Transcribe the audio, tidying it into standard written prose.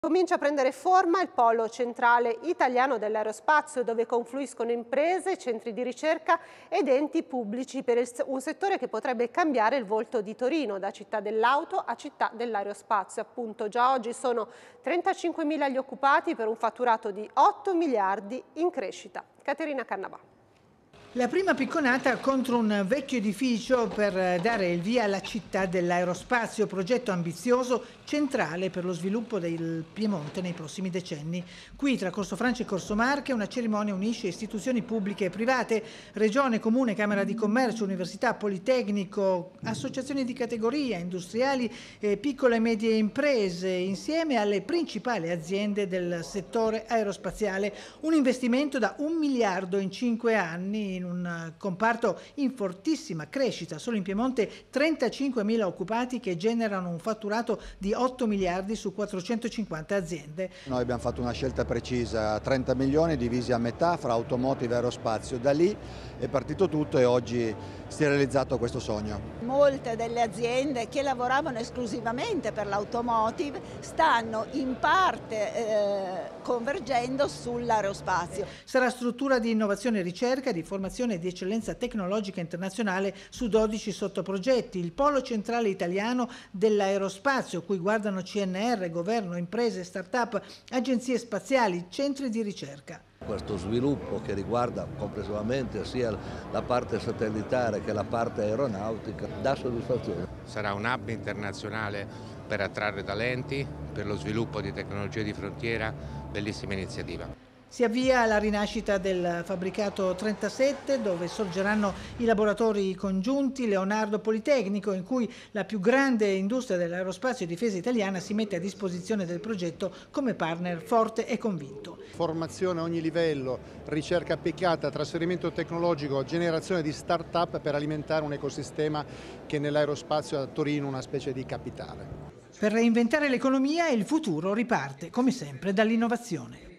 Comincia a prendere forma il polo centrale italiano dell'aerospazio, dove confluiscono imprese, centri di ricerca ed enti pubblici per un settore che potrebbe cambiare il volto di Torino, da città dell'auto a città dell'aerospazio. Appunto, già oggi sono 35.000 gli occupati per un fatturato di 8 miliardi in crescita. Caterina Cannavà. La prima picconata contro un vecchio edificio per dare il via alla città dell'aerospazio, progetto ambizioso, centrale per lo sviluppo del Piemonte nei prossimi decenni. Qui, tra Corso Francia e Corso Marche, una cerimonia unisce istituzioni pubbliche e private, Regione, Comune, Camera di Commercio, Università, Politecnico, associazioni di categoria, industriali, piccole e medie imprese, insieme alle principali aziende del settore aerospaziale. Un investimento da 1 miliardo in 5 anni, in un comparto in fortissima crescita. Solo in Piemonte 35.000 occupati che generano un fatturato di 8 miliardi su 450 aziende. Noi abbiamo fatto una scelta precisa, 30 milioni divisi a metà fra automotive e aerospazio. Da lì è partito tutto e oggi si è realizzato questo sogno. Molte delle aziende che lavoravano esclusivamente per l'automotive stanno in parte convergendo sull'aerospazio. Sarà struttura di innovazione e ricerca, di formazione e di eccellenza tecnologica internazionale su 12 sottoprogetti. Il polo centrale italiano dell'aerospazio, cui guardano CNR, governo, imprese, start-up, agenzie spaziali, centri di ricerca. Questo sviluppo che riguarda complessivamente sia la parte satellitare che la parte aeronautica dà soddisfazione. Sarà un hub internazionale per attrarre talenti, per lo sviluppo di tecnologie di frontiera, bellissima iniziativa. Si avvia la rinascita del fabbricato 37, dove sorgeranno i laboratori congiunti Leonardo Politecnico, in cui la più grande industria dell'aerospazio e difesa italiana si mette a disposizione del progetto come partner forte e convinto. Formazione a ogni livello, ricerca applicata, trasferimento tecnologico, generazione di start-up per alimentare un ecosistema che nell'aerospazio a Torino è una specie di capitale. Per reinventare l'economia, il futuro riparte, come sempre, dall'innovazione.